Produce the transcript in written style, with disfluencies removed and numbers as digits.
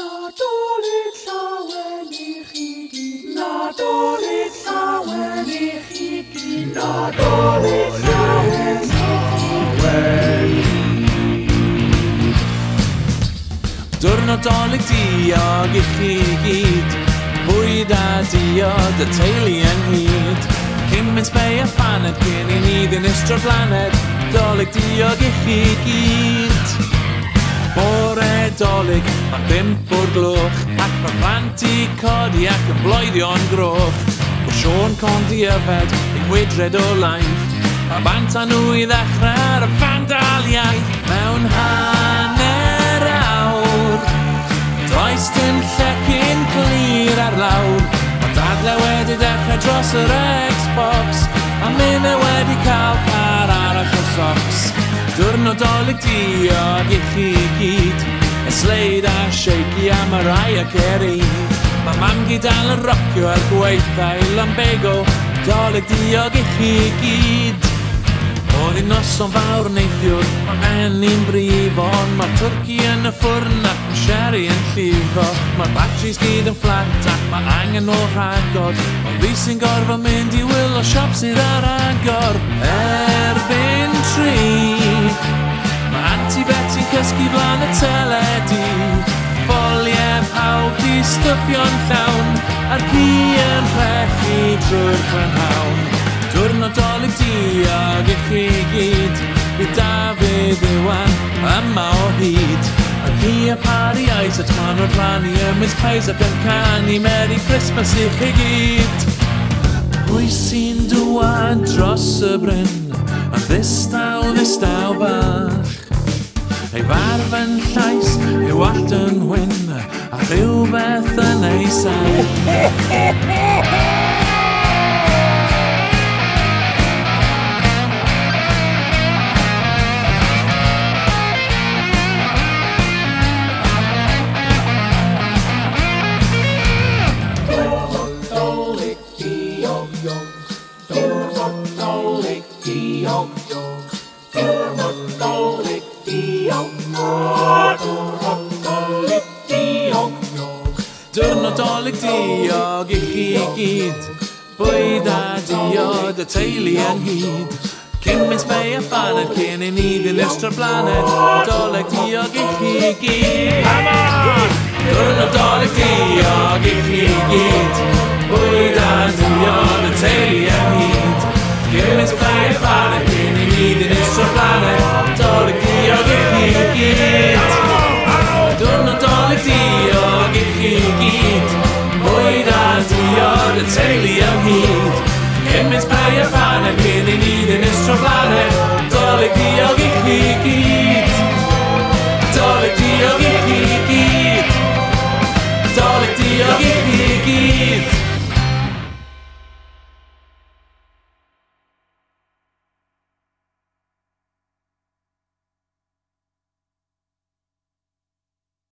Nadolig llawen I chi gyd, Nadolig llawen I chi gyd, Nadolig llawen Diwrnod Dolig diog I chi gyd, bwyd a diod y teulu ynghyd. Cymaint bei a phaned cyn I ni ddinistro blaned, Dolig diog I chi gyd. Bore Dolig, mae 5 o'r gloch, ac mae plant I codi ac yn bloeddion groch. O Sion Condi yfed, ein wedred o laeth, a bant â nhw I ddechrau ar y ffandaliaeth. Mewn hanner awr, does dim llecyn clir ar lawr, mae dadle wedi dechrau dros yr Xbox, a minne wedi cael car arall o socs. Diwrnod Dolig diog I chi gyd, Sleid a Shaky a Mariah Carey. Mae mam gyd dal yn rocio ar gweithau Lambago, Dolig diog I chi gyd. Oedd hi'n noson fawr neithiwr, mae enni'n brif, ond mae twrci yn y ffwrn ac mae sherry yn llifo. Mae'r batteries gyd yn fflat ac mae angen o rhagor, ond fi sy'n gorfod mynd I wylo siop sydd ar agor. Erbyn 3, mae Auntie Betsy'n cysgu flan y teledu, foliau pawb Di stwffio'n llawn, a'r ci yn rhechu drwy'r prynhawn. Diwrnod Dolig diog I chi gyd, bydd Dafydd Iwan yma o hyd. Ac hi a Pari Isaac man o'r rhannu ymys Pais ac yn canu Merry Christmas I chi gyd. Pwy sy'n dŵad dros y bryn, a ddistaw bach. Ei farf yn llais, ei wallt yn wyn, a rhywbeth yn ei saith. Diwrnod Dolig diog I chi gyd, bwyd a diod y teulu ynghyd. Cymaint bei a phaned cyn I ni ddinistro blaned, Dolig diog I chi gyd. Diwrnod Dolig diog I chi gyd, bwyd a diod y teulu ynghyd. Cymaint bei a phaned cyn I ni ddinistro blaned, Dolig diog I chi gyd. Diwrnod Dolig diog I chi gyd, bwyd a diod y teulu ynghyd. Cymaint bei a phaned cyn I ni ddinistro blaned, Dolig diog I chi gyd.